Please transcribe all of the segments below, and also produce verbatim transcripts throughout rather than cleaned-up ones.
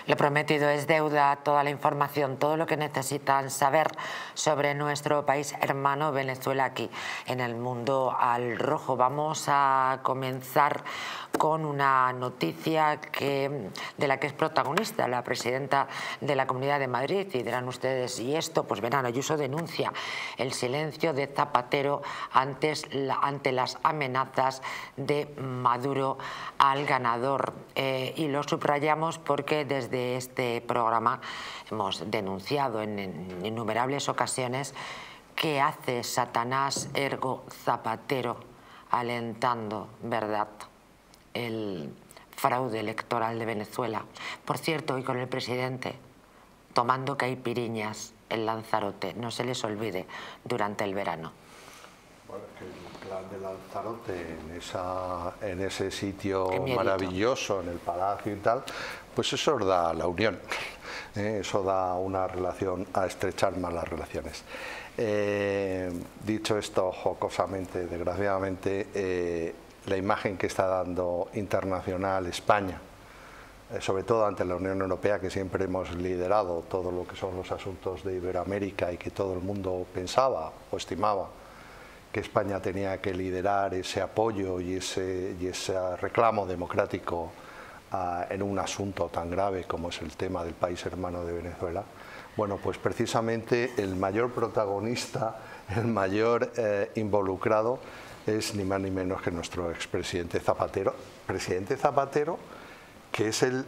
Lo prometido es deuda, toda la información, todo lo que necesitan saber sobre nuestro país hermano Venezuela aquí en el Mundo al Rojo. Vamos a comenzar con una noticia que, de la que es protagonista la presidenta de la Comunidad de Madrid, y dirán ustedes, ¿y esto? Pues verán, Ayuso denuncia el silencio de Zapatero antes, la, ante las amenazas de Maduro al ganador. Eh, y lo subrayamos porque desde de este programa hemos denunciado en, en innumerables ocasiones que hace Satanás ergo Zapatero alentando, ¿verdad?, el fraude electoral de Venezuela. Por cierto, hoy con el presidente tomando caipiriñas en Lanzarote, no se les olvide, durante el verano. Bueno, que el plan de Lanzarote, en, esa, en ese sitio maravilloso, en el palacio y tal, pues eso da la unión, ¿eh? Eso da una relación, a estrechar más las relaciones. Eh, dicho esto jocosamente, desgraciadamente, eh, la imagen que está dando internacional España, eh, sobre todo ante la Unión Europea, que siempre hemos liderado todo lo que son los asuntos de Iberoamérica y que todo el mundo pensaba o estimaba que España tenía que liderar ese apoyo y ese, y ese reclamo democrático uh, en un asunto tan grave como es el tema del país hermano de Venezuela. Bueno, pues precisamente el mayor protagonista, el mayor eh, involucrado es ni más ni menos que nuestro expresidente Zapatero, presidente Zapatero, que es el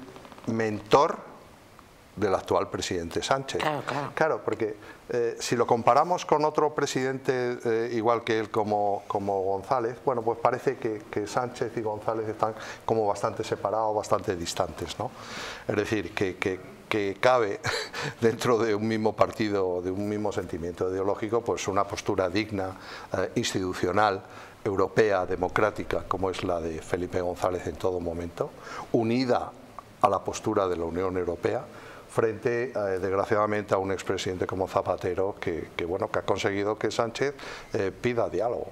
mentor del actual presidente Sánchez. Claro, claro. Claro, porque eh, si lo comparamos con otro presidente eh, igual que él como, como González, bueno, pues parece que, que Sánchez y González están como bastante separados, bastante distantes, ¿no? Es decir, que, que, que cabe dentro de un mismo partido, de un mismo sentimiento ideológico, pues una postura digna, eh, institucional, europea, democrática, como es la de Felipe González en todo momento, unida a la postura de la Unión Europea, frente, eh, desgraciadamente, a un expresidente como Zapatero que, que, bueno, que ha conseguido que Sánchez eh, pida diálogo.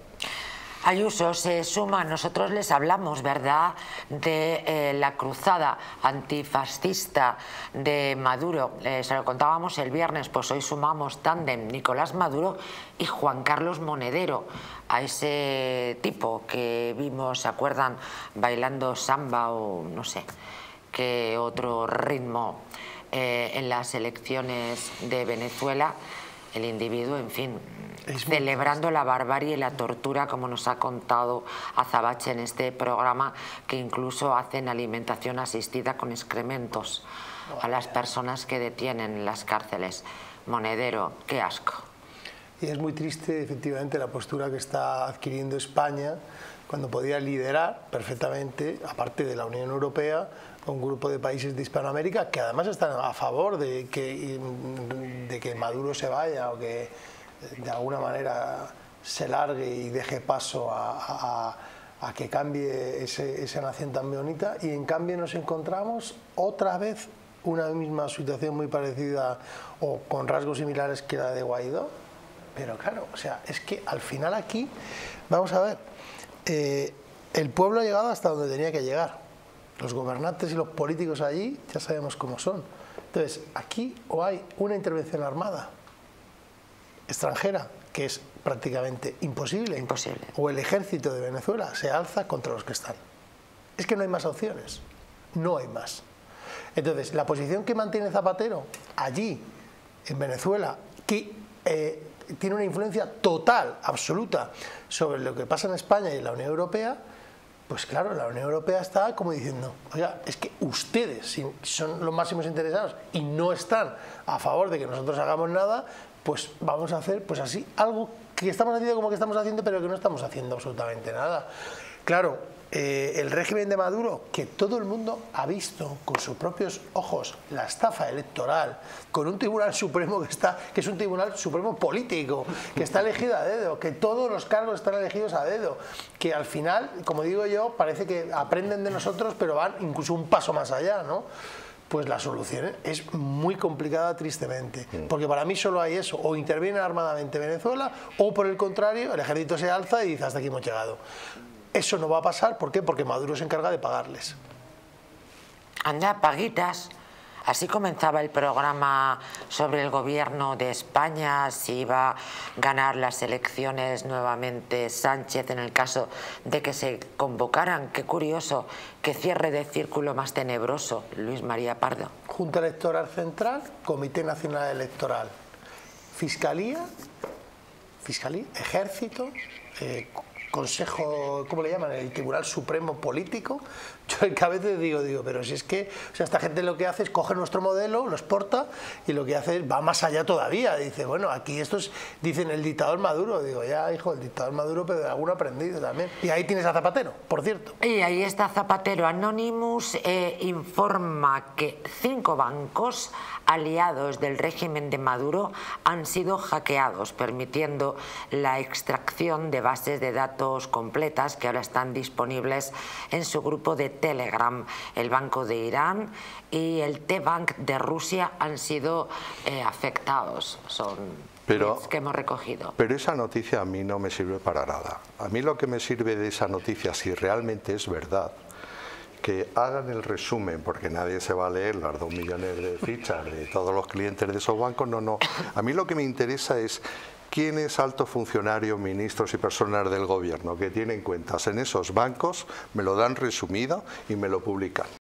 Ayuso se suma, nosotros les hablamos, ¿verdad?, de eh, la cruzada antifascista de Maduro, eh, se lo contábamos el viernes, pues hoy sumamos tándem Nicolás Maduro y Juan Carlos Monedero, a ese tipo que vimos, ¿se acuerdan?, bailando samba o no sé qué otro ritmo eh, en las elecciones de Venezuela. El individuo, en fin, celebrando la barbarie y la tortura, como nos ha contado Azabache en este programa, que incluso hacen alimentación asistida con excrementos a las personas que detienen en las cárceles. Monedero, qué asco. Y es muy triste, efectivamente, la postura que está adquiriendo España cuando podía liderar perfectamente, aparte de la Unión Europea, un grupo de países de Hispanoamérica que además están a favor de que, de que Maduro se vaya o que de alguna manera se largue y deje paso a, a, a que cambie ese, esa nación tan bonita, y en cambio nos encontramos otra vez una misma situación muy parecida o con rasgos similares que la de Guaidó. Pero claro, o sea, es que al final aquí, vamos a ver, eh, el pueblo ha llegado hasta donde tenía que llegar. Los gobernantes y los políticos allí ya sabemos cómo son. Entonces, aquí o hay una intervención armada extranjera, que es prácticamente imposible, imposible, o el ejército de Venezuela se alza contra los que están. Es que no hay más opciones, no hay más. Entonces, la posición que mantiene Zapatero allí, en Venezuela, que eh, tiene una influencia total, absoluta, sobre lo que pasa en España y en la Unión Europea, pues claro, la Unión Europea está como diciendo, oiga, es que ustedes si son los máximos interesados y no están a favor de que nosotros hagamos nada, pues vamos a hacer pues así algo que estamos haciendo como que estamos haciendo, pero que no estamos haciendo absolutamente nada. Claro, eh, el régimen de Maduro, que todo el mundo ha visto con sus propios ojos la estafa electoral, con un tribunal supremo que está, que es un tribunal supremo político, que está elegido a dedo, que todos los cargos están elegidos a dedo, que al final, como digo yo, parece que aprenden de nosotros, pero van incluso un paso más allá, ¿no? Pues la solución es muy complicada, tristemente, porque para mí solo hay eso: o interviene armadamente Venezuela, o por el contrario, el ejército se alza y dice hasta aquí hemos llegado. Eso no va a pasar, ¿por qué? Porque Maduro se encarga de pagarles. Anda, paguitas. Así comenzaba el programa sobre el gobierno de España, si iba a ganar las elecciones nuevamente Sánchez en el caso de que se convocaran. Qué curioso, qué cierre de círculo más tenebroso, Luis María Pardo. Junta Electoral Central, Comité Nacional Electoral, Fiscalía, Fiscalía, Ejército, eh, Consejo, ¿cómo le llaman? El Tribunal Supremo Político. Yo el que a veces digo, digo, pero si es que, o sea, esta gente lo que hace es coge nuestro modelo, lo exporta y lo que hace es, va más allá todavía. Dice, bueno, aquí estos dicen el dictador Maduro. Digo, ya, hijo, el dictador Maduro, pero de alguno aprendido también. Y ahí tienes a Zapatero, por cierto. Y ahí está Zapatero. Anonymous eh, informa que cinco bancos aliados del régimen de Maduro han sido hackeados, permitiendo la extracción de bases de datos completas que ahora están disponibles en su grupo de Telegram. El Banco de Irán y el T-Bank de Rusia han sido eh, afectados. Son pero, que hemos recogido. Pero esa noticia a mí no me sirve para nada. A mí lo que me sirve de esa noticia, si realmente es verdad, que hagan el resumen, porque nadie se va a leer las dos millones de fichas de todos los clientes de esos bancos. No, no. A mí lo que me interesa es quiénes altos funcionarios, ministros y personas del gobierno que tienen cuentas en esos bancos me lo dan resumido y me lo publican.